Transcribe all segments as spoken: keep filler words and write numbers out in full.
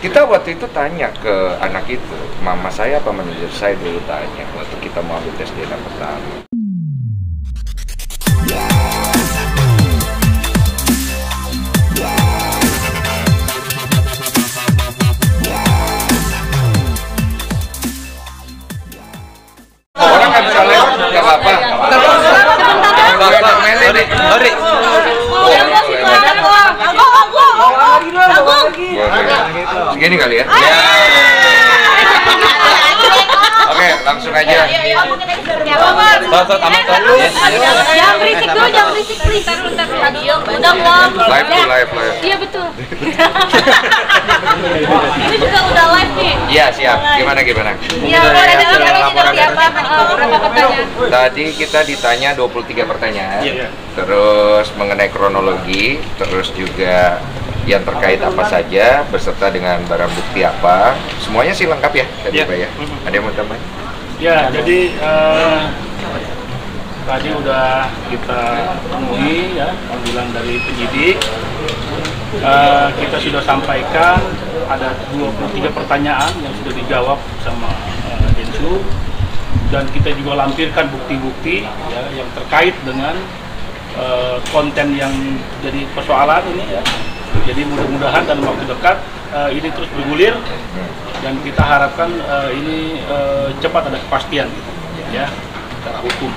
Kita waktu itu tanya ke anak itu, mama saya apa manajer saya dulu tanya waktu kita mau ambil tes D N A pertama. Orang nggak bisa lewat, nggak apa-apa. Sorry. Segini kali ya? Oke, langsung aja. Jangan berisik dulu, jangan berisik, please. Udah ngomong. Live tuh, live, live. Iya betul. Ini juga udah live nih. Iya, siap. Gimana, gimana? Iya, ada dalam siapa? Berapa pertanyaan? Tadi kita ditanya dua puluh tiga pertanyaan. Terus mengenai kronologi, terus juga yang terkait apa saja, beserta dengan barang bukti apa. Semuanya sih lengkap ya tadi Pak ya? Ada yang mau tambah? Ya, jadi uh, tadi udah kita temui ya panggilan dari penyidik. Uh, kita sudah sampaikan ada dua puluh tiga pertanyaan yang sudah dijawab sama uh, Densu, dan kita juga lampirkan bukti-bukti ya, yang terkait dengan uh, konten yang jadi persoalan ini ya. Jadi mudah-mudahan dalam waktu dekat uh, ini terus bergulir dan kita harapkan uh, ini uh, cepat ada kepastian gitu, ya secara hukum.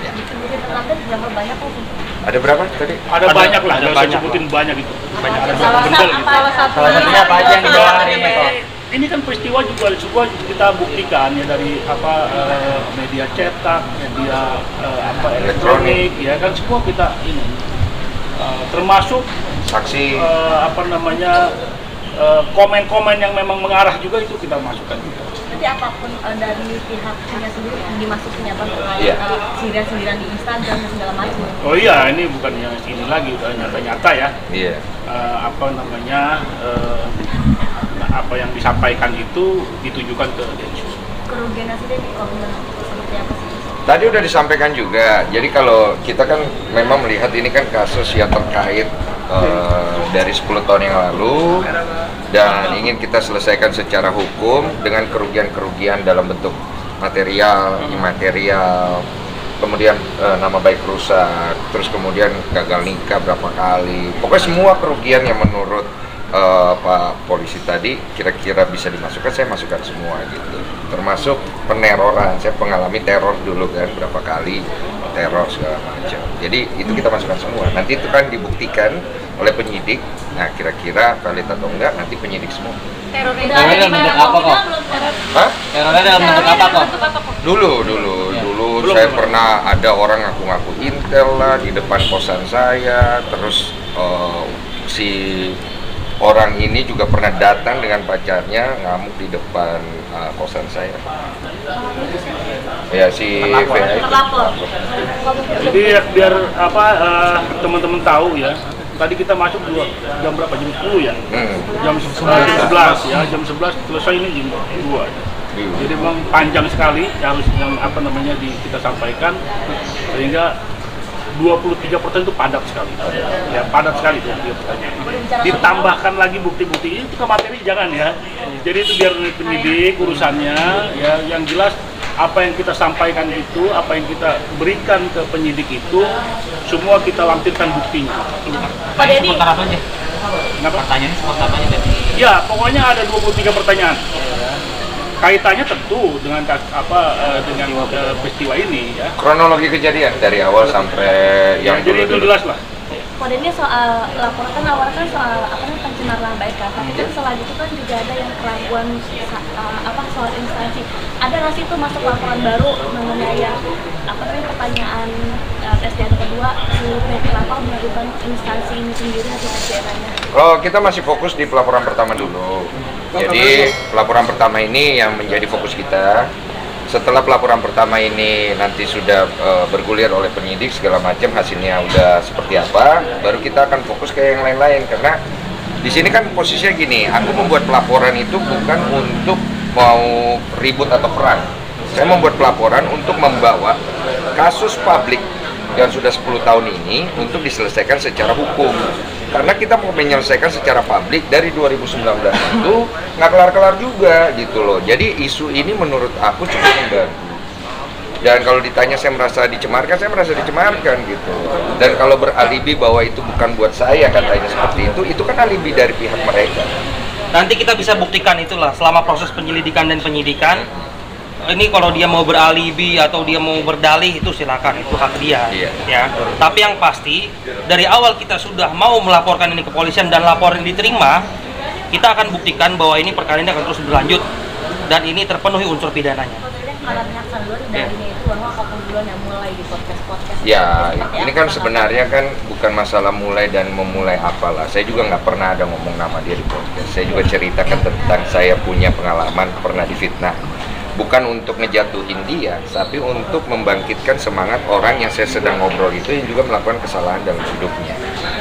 Ada berapa tadi? Ada, ada banyak lah, ada banyak. Sebutin banyak itu. Banyak ada berapa benda gitu. Salah satunya apa aja yang dibawa hari ini? Ini kan peristiwa juga semua kita buktikan ya dari apa uh, media cetak, media uh, apa elektronik, ya kan semua kita ini uh, termasuk saksi uh, apa namanya komen-komen uh, yang memang mengarah juga itu kita masukkan juga. Jadi apapun uh, dari pihaknya sendiri dimasukin apa yeah. uh, sindiran-sindiran di Instagram dan segala macam. Oh iya, ini bukan yang ini lagi, udah nyata-nyata ya. Iya. Yeah. Uh, apa namanya uh, apa yang disampaikan itu ditujukan ke Densus. Kerugian hasilnya seperti apa sih? Tadi udah disampaikan juga. Jadi kalau kita kan memang melihat ini kan kasus yang terkait uh, dari sepuluh tahun yang lalu dan ingin kita selesaikan secara hukum dengan kerugian-kerugian dalam bentuk material, imaterial, kemudian uh, nama baik rusak, terus kemudian gagal nikah berapa kali. Pokoknya semua kerugian yang menurut uh, Pak Polisi tadi kira-kira bisa dimasukkan, saya masukkan semua gitu. Termasuk peneroran, saya mengalami teror dulu kan berapa kali, teror segala macam. Jadi itu kita masukkan semua. Nanti itu kan dibuktikan oleh penyidik. Nah kira-kira valid atau enggak nanti penyidik semua. Terornya dalam bentuk apa kok? Hah? Terornya dalam bentuk apa kok? Dulu, dulu, ya. dulu belum, saya belum. pernah ada orang ngaku-ngaku intel lah di depan kosan saya. Terus uh, si orang ini juga pernah datang dengan pacarnya ngamuk di depan uh, kosan saya. Ya si terlapor. Jadi biar apa uh, teman-teman tahu ya. Tadi kita masuk dua, jam berapa? Jam sepuluh ya? Hmm. Jam sebelas ya, jam sebelas selesai ini jam dua. Jadi memang panjang sekali yang harus yang apa namanya di, kita sampaikan sehingga dua puluh tiga persen itu padat sekali. Ya, padat sekali itu dia pertanyaan. Ditambahkan lagi bukti-bukti itu ke materi jangan ya. Jadi itu biar penyidik urusannya ya, yang jelas apa yang kita sampaikan itu, apa yang kita berikan ke penyidik itu semua kita lampirkan buktinya. Pak Dedi, sebentar apa aja? Kenapa? Pertanyaannya sebentar apa aja? Ya, pokoknya ada dua puluh tiga pertanyaan. Kaitannya tentu dengan apa dengan uh, peristiwa ini ya. Kronologi kejadian dari awal sampai yang ya, jadi itu jelas lah. Kodenya soal laporan kan awalnya kan soal apa namanya pencemaran baik kan, tapi kan setelah itu kan juga ada yang keraguan uh, apa soal instansi. Ada nggak sih itu masuk laporan baru mengenai yang apa namanya pertanyaan uh, tes D N A kedua si pelapor melakukan instansi ini sendiri hasil tes D N A-nya? Oh, kita masih fokus di pelaporan pertama dulu. Jadi pelaporan pertama ini yang menjadi fokus kita. Setelah pelaporan pertama ini nanti sudah e, bergulir oleh penyidik segala macam hasilnya udah seperti apa, baru kita akan fokus ke yang lain-lain karena di sini kan posisinya gini, aku membuat pelaporan itu bukan untuk mau ribut atau perang. Saya membuat pelaporan untuk membawa kasus publik yang sudah sepuluh tahun ini untuk diselesaikan secara hukum. karena kita mau menyelesaikan secara publik dari dua ribu sembilan belas itu nggak kelar-kelar juga gitu loh. Jadi isu ini menurut aku cukup mengganggu. Dan kalau ditanya saya merasa dicemarkan, saya merasa dicemarkan gitu. Dan kalau beralibi bahwa itu bukan buat saya katanya seperti itu, itu kan alibi dari pihak mereka. Nanti kita bisa buktikan itulah selama proses penyelidikan dan penyidikan. Ini kalau dia mau beralibi atau dia mau berdalih itu silakan, itu hak dia. Iya. Ya. Tapi yang pasti dari awal kita sudah mau melaporkan ini ke polisian dan laporan diterima, kita akan buktikan bahwa ini perkara ini akan terus berlanjut dan ini terpenuhi unsur pidananya. Kalau pihak Sandur darinya itu bahwa kapan duluan yang mulai di podcast-podcast. Ya, Seperti ini apa kan tanggapan? sebenarnya kan bukan masalah mulai dan memulai apalah. Saya juga nggak pernah ada ngomong nama dia di podcast. Saya juga ceritakan tentang saya punya pengalaman pernah difitnah. Bukan untuk ngejatuhin dia, tapi untuk membangkitkan semangat orang yang saya sedang ngobrol itu yang juga melakukan kesalahan dalam hidupnya.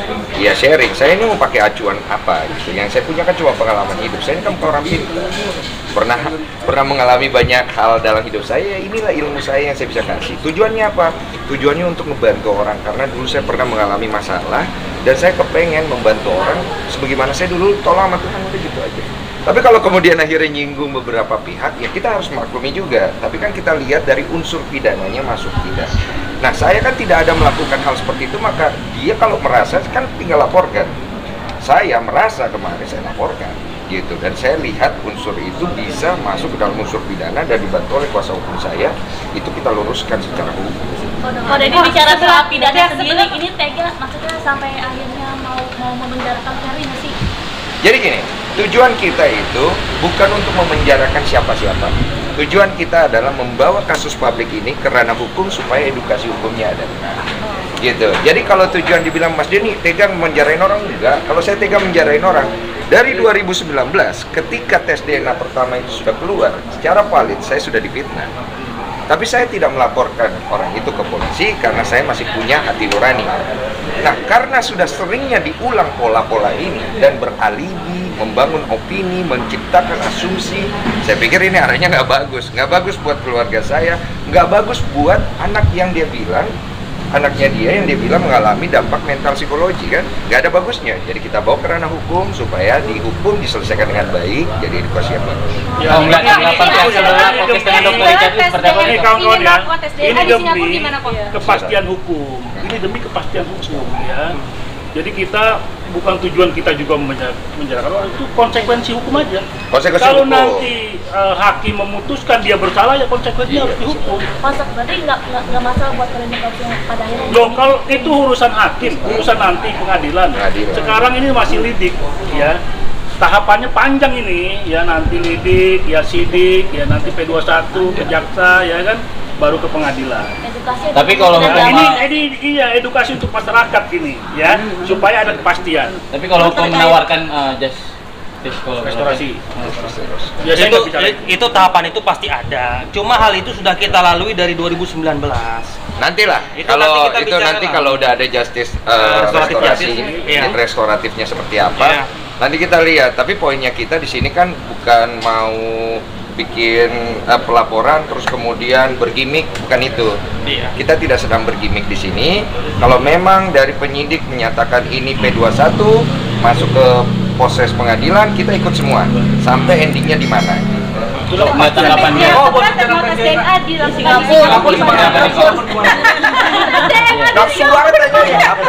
Ya sharing, saya ini mau pakai acuan apa gitu. Yang saya punya kan cuma pengalaman hidup. Saya ini kan bukan orang pintar. Pernah pernah mengalami banyak hal dalam hidup saya. Inilah ilmu saya yang saya bisa kasih. Tujuannya apa? Tujuannya untuk membantu orang. Karena dulu saya pernah mengalami masalah dan saya kepengen membantu orang sebagaimana saya dulu tolong sama Tuhan, udah gitu aja. Tapi kalau kemudian akhirnya nyinggung beberapa pihak, ya kita harus maklumi juga. Tapi kan kita lihat dari unsur pidananya masuk tidak. Nah, saya kan tidak ada melakukan hal seperti itu, maka dia kalau merasa kan tinggal laporkan. Saya merasa kemarin saya laporkan, gitu. Dan saya lihat unsur itu bisa masuk ke dalam unsur pidana dan dibantu oleh kuasa hukum saya. Itu kita luruskan secara hukum. Kalau Deddy bicara soal pidana sendiri, ini tega maksudnya sampai akhirnya mau mau memenjarakan Ferry nggak sih? Jadi gini, tujuan kita itu bukan untuk memenjarakan siapa-siapa. Tujuan kita adalah membawa kasus publik ini ke ranah hukum supaya edukasi hukumnya ada. Gitu. Jadi kalau tujuan dibilang Mas Denny tega menjarain orang, enggak. Kalau saya tega menjarain orang, dari dua ribu sembilan belas ketika tes D N A pertama itu sudah keluar, secara valid saya sudah difitnah. Tapi saya tidak melaporkan orang itu ke polisi karena saya masih punya hati nurani. Nah, karena sudah seringnya diulang pola-pola ini dan beralibi, membangun opini, menciptakan asumsi, saya pikir ini arahnya nggak bagus. Nggak bagus buat keluarga saya, nggak bagus buat anak yang dia bilang, anaknya dia yang dia bilang mengalami dampak mental psikologi kan, nggak ada bagusnya. Jadi kita bawa ke ranah hukum supaya dihukum, diselesaikan dengan baik, jadi edukasi yang bagus. Ya, Oh, enggak, ini- enggak, ini- podcast ini- adalah ini- podcast dengan ini- Dokter Richard itu seperti apa? Ini kawan-kawan ya, ini di Singapura demi gimana kok? kepastian hukum. Ini demi kepastian hukum ya. Jadi kita bukan tujuan kita juga menja- menjarakan orang, itu konsekuensi hukum aja. Konsekuensi Kalau hukum. nanti eh, hakim memutuskan dia bersalah, ya konsekuensinya harus dihukum. Masuk berarti nggak nggak nggak masalah buat kalian yang pada akhirnya. Loh, kalau itu urusan hakim, urusan nanti pengadilan. Pengadilan. Sekarang ini masih lidik, ya. Tahapannya panjang ini, ya nanti lidik, ya sidik, ya nanti P dua puluh satu ke jaksa, ya kan, baru ke pengadilan. Edukasi. Tapi kalau edukasi hukum- Ini, dan- ini iya edukasi untuk masyarakat ini, ya, supaya ada kepastian. Tapi kalau hukum menawarkan uh, just just kalau Restorasi. Terus. Ya, saya itu nggak bicara itu. itu tahapan itu pasti ada. Cuma hal itu sudah kita lalui dari dua ribu sembilan belas. Nantilah, Itu kalau nanti kita itu bicara nanti lah. kalau udah ada justice uh, Restoratif restorasi, justice, iya. restoratifnya seperti apa, Iya. nanti kita lihat. Tapi poinnya kita di sini kan bukan mau bikin uh, pelaporan terus kemudian bergimik, bukan itu. Iya. Kita tidak sedang bergimik di sini. Kalau memang dari penyidik menyatakan ini P dua puluh satu masuk ke proses pengadilan, kita ikut semua sampai endingnya di mana. Itulah Mbak, tanggapannya. Oh, Tetap tes D N A di Singapura. Singapura seperti apa nih? Nafsu banget aja ya, apa?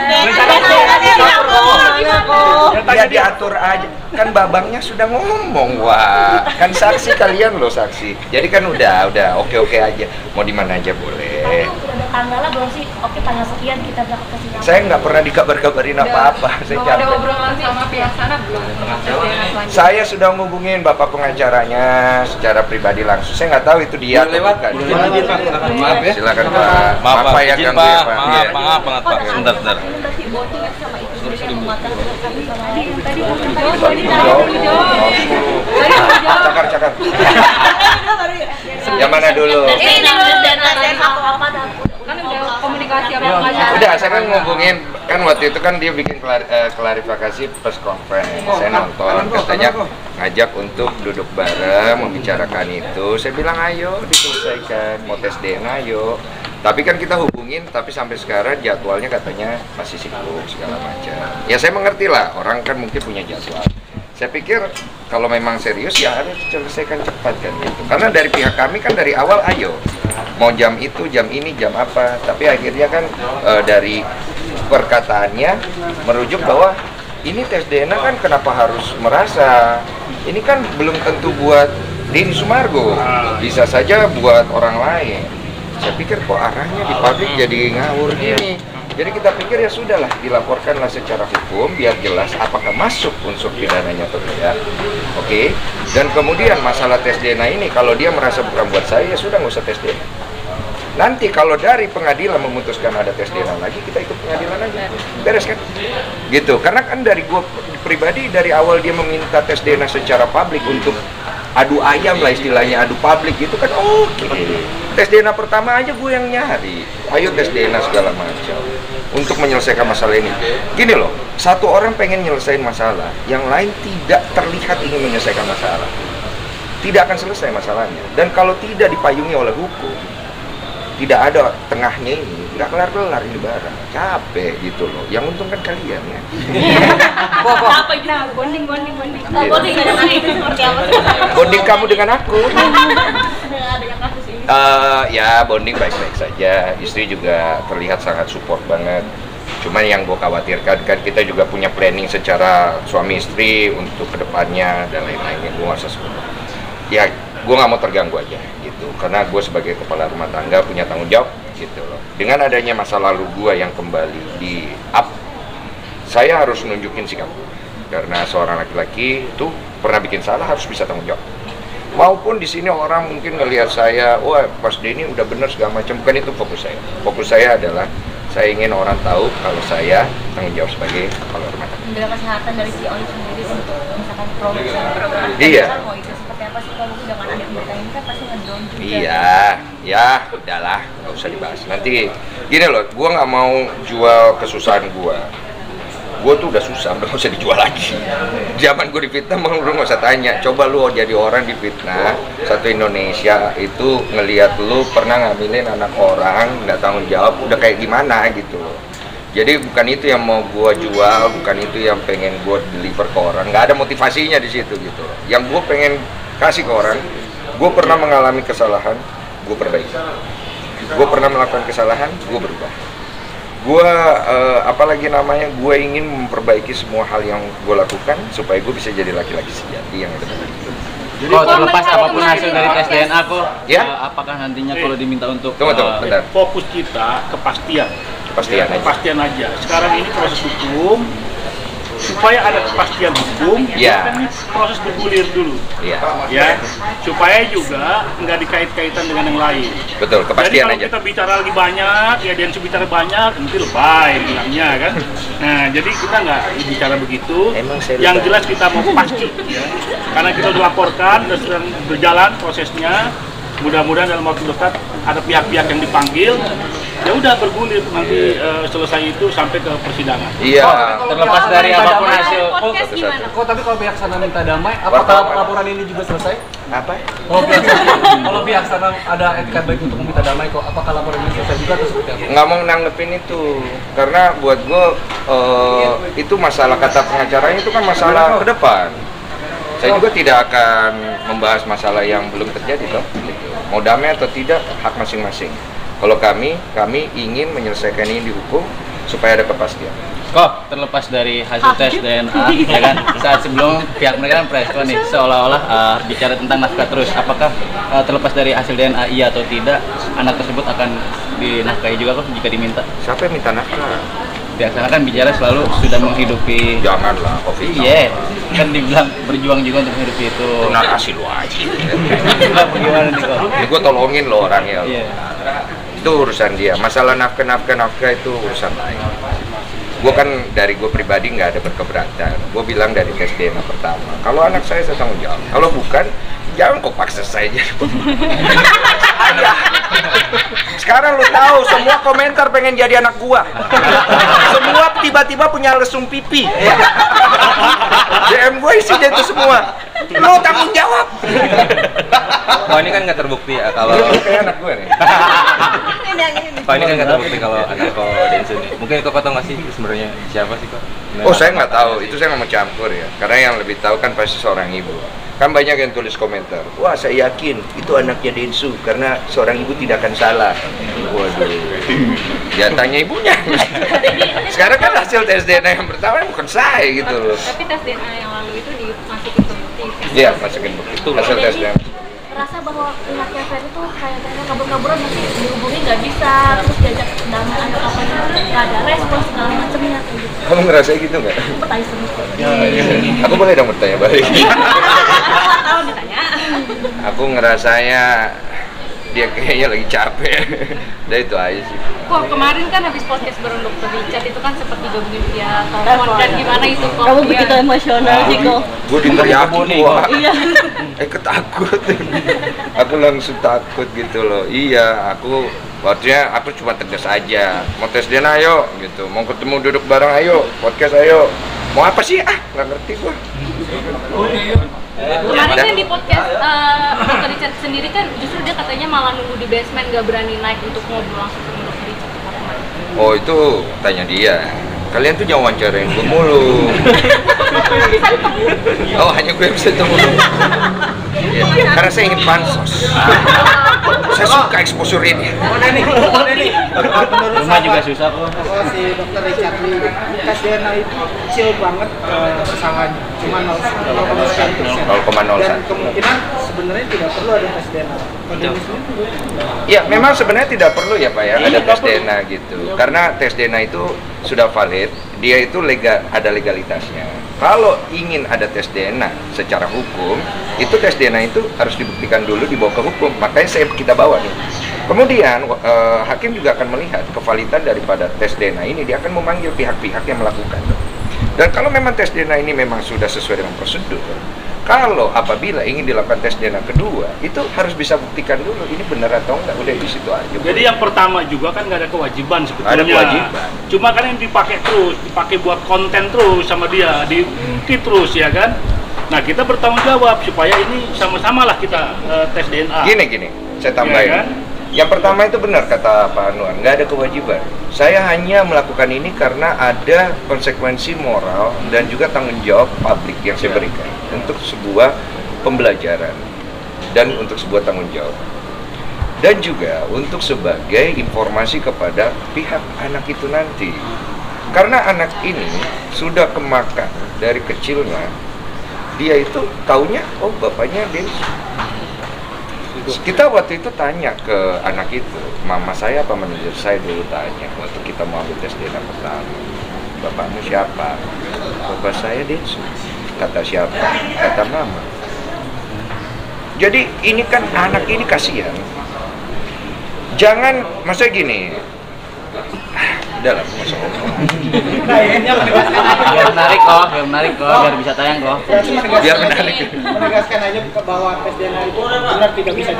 Ya diatur aja. Kan babangnya sudah ngomong, wah. Kan saksi kalian loh saksi. Jadi kan udah, udah oke-oke aja. Mau di mana aja boleh. Udah ada tanggalnya belum sih? Oke, tanggal sekian kita berangkat ke Singapura. Saya nggak pernah dikabar-kabarin apa-apa. Saya Mau ada capek. obrolan sama pihak sana belum? Saya sudah ngubungin bapak pengacaranya secara pribadi langsung. Saya nggak tahu itu dia atau bukan. Maaf ya. Silakan Pak. Maaf, Pak. ya Izin, ganggu Pak. ya, Pak. Maaf, Iya. maaf banget, Pak. Sebentar, sebentar. Tadi bonding sama itu sendiri yang memuatkan satu sama lain. Tadi Cakar, cakar. Yang mana dulu? Ini dulu dan dan apa apa dan Kan udah komunikasi apa aja. Udah, saya kan ngomongin, kan waktu itu kan dia bikin kelar- eh, klarifikasi press conference. Saya nonton, katanya ngajak untuk duduk bareng, membicarakan itu. Saya bilang ayo diselesaikan, mau tes D N A ayo. Tapi kan kita hubungin, tapi sampai sekarang jadwalnya katanya masih sibuk segala macam. Ya saya mengerti lah, orang kan mungkin punya jadwal. Saya pikir kalau memang serius ya harus selesaikan cepat kan gitu. Karena dari pihak kami kan dari awal ayo mau jam itu, jam ini, jam apa. Tapi akhirnya kan e, dari perkataannya merujuk bahwa ini tes D N A kan kenapa harus merasa. Ini kan belum tentu buat Denny Sumargo, bisa saja buat orang lain. Saya pikir kok arahnya di publik jadi ngawur gini. Jadi kita pikir ya sudahlah, dilaporkanlah secara hukum biar jelas apakah masuk unsur pidananya atau tidak. Oke. Okay? Dan kemudian masalah tes D N A ini kalau dia merasa bukan buat saya ya sudah nggak usah tes D N A. Nanti kalau dari pengadilan memutuskan ada tes D N A lagi, kita ikut pengadilan aja. Beres kan? Gitu. Karena kan dari gua pribadi dari awal dia meminta tes D N A secara publik untuk adu ayam lah istilahnya, adu publik gitu kan oke. Okay. Tes D N A pertama aja gue yang nyari. Ayo tes D N A segala macam untuk menyelesaikan masalah ini. Gini loh, satu orang pengen nyelesain masalah, yang lain tidak terlihat ingin menyelesaikan masalah. Tidak akan selesai masalahnya. Dan kalau tidak dipayungi oleh hukum, tidak ada tengahnya ini, nggak kelar-kelar ini barang. Capek gitu loh. Yang untung kan kalian ya. Apa itu? Nah, bonding, bonding, bonding. Oh, bonding dengan itu seperti apa? Bonding kamu dengan aku. Ada yang kasus ini. Uh, ya bonding baik-baik saja. Istri juga terlihat sangat support banget. Cuman yang gue khawatirkan kan kita juga punya planning secara suami istri untuk kedepannya dan lain-lainnya. Gue nggak usah sebut. Ya, gue nggak mau terganggu aja gitu. Karena gue sebagai kepala rumah tangga punya tanggung jawab gitu loh. Dengan adanya masa lalu gue yang kembali di up, saya harus nunjukin sikap. Karena seorang laki-laki itu pernah bikin salah harus bisa tanggung jawab. Maupun di sini orang mungkin ngelihat saya, wah Mas Denny udah bener segala macam. Bukan itu fokus saya. Fokus saya adalah saya ingin orang tahu kalau saya tanggung jawab sebagai kepala rumah tangga. Menjaga kesehatan dari si Oli sendiri untuk misalkan program iya. Mau itu seperti apa sih kalau dengan ada berita ini kan pasti ngedown juga. Iya, ya udahlah, nggak usah dibahas. Nanti gini loh, gua nggak mau jual kesusahan gua. Gue tuh udah susah, udah gak usah dijual lagi. Zaman gue difitnah, emang lu gak usah tanya. Coba lu jadi orang difitnah, satu Indonesia itu ngelihat lu pernah ngambilin anak orang, nggak tanggung jawab, udah kayak gimana gitu. Jadi bukan itu yang mau gue jual, bukan itu yang pengen gue deliver ke orang. Nggak ada motivasinya di situ gitu. Yang gue pengen kasih ke orang, gue pernah mengalami kesalahan, gue perbaiki. Gue pernah melakukan kesalahan, gue berubah. Gue uh, apalagi namanya gue ingin memperbaiki semua hal yang gue lakukan supaya gue bisa jadi laki-laki sejati yang benar. Jadi oh, terlepas apapun hasil dari tes D N A kok, ya? uh, apakah nantinya kalau diminta untuk tunggu, tunggu, uh, bentar. Fokus kita kepastian, kepastian, ya, kepastian aja. Sekarang ini proses hukum, supaya ada kepastian hukum, ya. Kan proses bergulir dulu, ya. ya, supaya juga nggak dikait-kaitan dengan yang lain. Betul, kepastian jadi kalau aja. kita bicara lagi banyak, ya dan bicara banyak, nanti lebay bilangnya kan. Nah, jadi kita nggak bicara begitu. Yang jelas kita mau pasti, ya. Karena kita sudah laporkan dan sedang berjalan prosesnya. Mudah-mudahan dalam waktu dekat ada pihak-pihak yang dipanggil. Ya udah bergulir nanti uh, selesai itu sampai ke persidangan. Iya. Oh, terlepas dari apapun hasil. Oh, gimana? Kok tapi kalau pihak sana minta damai, apakah laporan ini juga selesai? Apa? Kalau pihak sana, kalau pihak sana ada etikat baik untuk meminta damai, kok apakah laporan ini selesai juga atau seperti apa? Nggak mau nanggepin itu, karena buat gue uh, itu masalah kata pengacaranya itu kan masalah ke depan. Saya juga tidak akan membahas masalah yang belum terjadi toh. Gitu. Mau damai atau tidak hak masing-masing. Kalau kami, kami ingin menyelesaikan ini di hukum supaya ada kepastian. Kok terlepas dari hasil tes D N A, ya kan? Saat sebelum pihak mereka kan preskon nih, seolah-olah uh, bicara tentang nafkah terus. Apakah uh, terlepas dari hasil D N A iya atau tidak, anak tersebut akan dinafkahi juga kok jika diminta? Siapa yang minta nafkah? Biasanya kan bicara selalu sudah menghidupi. Janganlah, Covid. Iya, kan dibilang berjuang juga untuk menghidupi itu. Benar kasih lu aja. Bagaimana nih kok? Ya, gue tolongin lo orangnya. Iya. Itu urusan dia. Masalah nafkah nafkah nafkah itu urusan lain. Gue kan dari gue pribadi nggak ada berkeberatan. Gue bilang dari tes D N A pertama. Kalau anak saya saya tanggung jawab. Kalau bukan, jangan kok paksa saya jadi. Ayah. Sekarang lu tahu semua komentar pengen jadi anak gua. Semua tiba-tiba punya lesung pipi. D M gue isinya itu semua. Lu tanggung jawab. Oh ini kan nggak terbukti ya kalau kayak anak gue nih. Ini yang ini nih. Pak ini kan nggak terbukti kalau anak kok Densu nih. Mungkin kok tahu nggak sih sebenarnya siapa sih kok? Oh saya nggak tahu, itu saya nggak mau campur ya. Karena yang lebih tahu kan pasti seorang ibu. Kan banyak yang tulis komentar, wah saya yakin itu anaknya Densu karena seorang ibu tidak akan salah. Waduh, ya tanya ibunya. Sekarang kan hasil tes D N A yang pertama bukan saya gitu loh. Tapi tes D N A yang lalu itu dimasukin ke bukti. Iya, masukin bukti itu hasil tes D N A. Rasa bahwa pihaknya Ferry tuh kayak kayaknya kabur-kaburan, nanti dihubungi nggak bisa, terus diajak damai atau apa nggak ada respon segala macamnya kayak gitu. Kamu ngerasa gitu nggak? Bertanya semua. Aku boleh dong bertanya balik. Tahu ditanya. Aku ngerasanya dia kayaknya lagi capek. Udah itu aja sih. Kok kemarin kan habis podcast bareng dokter Richard itu kan sempat digabungin via telepon dan gimana itu kok? Kamu begitu emosional sih kok. Gue diteriakin wah. Iya. Eh ketakut. Aku langsung takut gitu loh. Iya, aku waktunya aku cuma tegas aja. Mau tes D N A ayo gitu. Mau ketemu duduk bareng ayo. Podcast ayo. Mau apa sih? Ah, nggak ngerti gua. Kemarin kan di podcast uh, dokter Richard sendiri kan justru dia katanya malah nunggu di basement, nggak berani naik untuk ngobrol langsung sama dokter Richard. Oh itu tanya dia. Kalian tuh jangan wawancarain gue mulu. Oh hanya gue yang bisa temu. Ya, karena saya ingin pansos. Saya suka exposure ini. Rumah juga susah kok. Kalau si dokter Richard Lee tes D N A itu kecil banget uh, kesalahannya, cuma nol koma sekian persen. nol koma nol satu. Dan kemungkinan sebenarnya tidak perlu ada tes D N A. Ya memang sebenarnya tidak perlu ya Pak ya ada tes D N A gitu. Karena tes D N A itu sudah valid, dia itu legal, ada legalitasnya. Kalau ingin ada tes D N A secara hukum, itu tes D N A itu harus dibuktikan dulu dibawa ke hukum. Makanya saya kita bawa nih. Kemudian eh, hakim juga akan melihat kevalidan daripada tes D N A ini. Dia akan memanggil pihak-pihak yang melakukan. Dan kalau memang tes D N A ini memang sudah sesuai dengan prosedur, kalau apabila ingin dilakukan tes D N A kedua, itu harus bisa buktikan dulu ini benar atau enggak, udah di situ aja. Jadi yang pertama juga kan nggak ada kewajiban sebetulnya. Ada kewajiban. Cuma kan yang dipakai terus, dipakai buat konten terus sama dia, di di terus ya kan. Nah kita bertanggung jawab supaya ini sama-sama lah kita uh, tes D N A. Gini gini, saya tambahin. Ya kan? Yang pertama itu benar kata Pak Anwar, nggak ada kewajiban. Saya hanya melakukan ini karena ada konsekuensi moral dan juga tanggung jawab publik yang saya berikan untuk sebuah pembelajaran dan untuk sebuah tanggung jawab. Dan juga untuk sebagai informasi kepada pihak anak itu nanti. Karena anak ini sudah kemakan dari kecilnya, dia itu taunya, oh bapaknya Densu. Kita waktu itu tanya ke anak itu, mama saya apa manajer saya dulu tanya waktu kita mau ambil tes D N A pertama, bapakmu siapa? Bapak saya Densu. Kata siapa? Kata mama. Jadi ini kan anak ini kasihan. Jangan, maksudnya gini, udah lah, masa Biar menarik kok, biar menarik kok, biar bisa tayang kok. biar menarik. Menegaskan aja bahwa tes D N A itu benar tidak bisa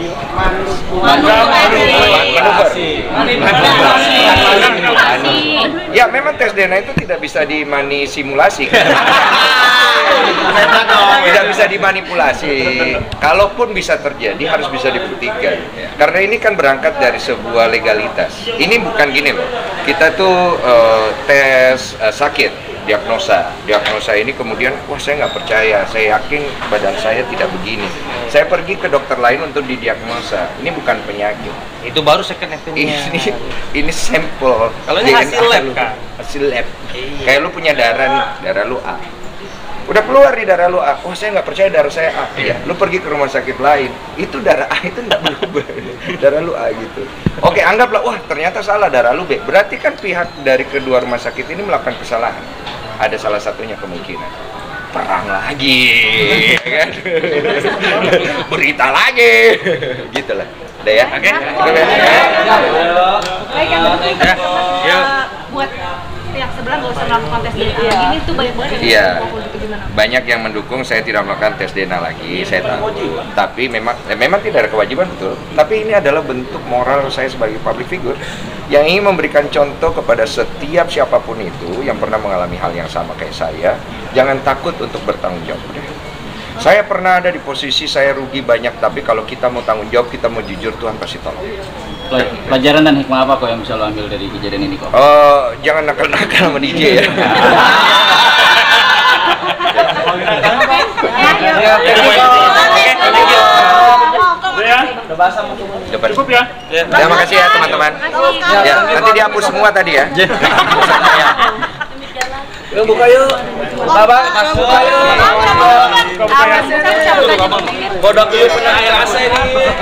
dimanipulasi. Ya memang tes D N A itu tidak bisa dimanisimulasi. Tidak bisa dimanipulasi. Kalaupun bisa terjadi harus bisa dibuktikan. Karena ini kan berangkat dari sebuah legalitas. Ini bukan gini loh. Kita tuh uh, tes uh, sakit, diagnosa. Diagnosa ini kemudian, wah saya nggak percaya. Saya yakin badan saya tidak begini. Saya pergi ke dokter lain untuk didiagnosa. Ini bukan penyakit. Itu baru second opinion. Ini ini sampel. Kalau ini hasil lab kan? Hasil lab. Kayak lu punya darah nih, darah lu A. Udah keluar di darah lu A, oh saya nggak percaya darah saya A. Iya, lu pergi ke rumah sakit lain, itu darah A itu nggak berubah, darah lu A gitu. Oke, anggaplah, wah ternyata salah darah lu B. Berarti kan pihak dari kedua rumah sakit ini melakukan kesalahan. Ada salah satunya kemungkinan. Perang lagi, kan? Berita lagi, gitulah. Udah ya? Oke. Baik, yang penting buat pihak sebelah nggak usah melakukan tes D N A. Ini tuh banyak banget yang Iya. mendukung gitu, gimana? Banyak yang mendukung saya tidak melakukan tes D N A lagi, saya tahu. Tapi memang eh, memang tidak ada kewajiban betul. Tapi ini adalah bentuk moral saya sebagai public figure yang ingin memberikan contoh kepada setiap siapapun itu yang pernah mengalami hal yang sama kayak saya. Jangan takut untuk bertanggung jawab. Saya pernah ada di posisi saya rugi banyak, tapi kalau kita mau tanggung jawab, kita mau jujur, Tuhan pasti tolong. Pel- Pelajaran dan hikmah apa kok yang bisa lo ambil dari kejadian ini kok? Oh, jangan nakal-nakal sama D J ya. Ya, Depan. cukup ya. Terima kasih ya teman-teman. Ya, nanti dihapus semua tadi ya. Yuk buka yuk. Babak buka yuk. Kodok dulu punya air asa ini.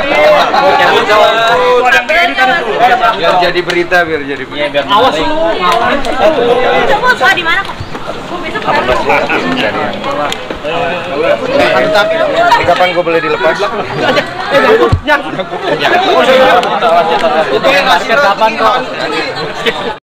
Biar jadi berita, biar jadi berita. Awas lu. Coba di mana kok? Ini kapan gue boleh dilepas? Itu yang masker kapan kok?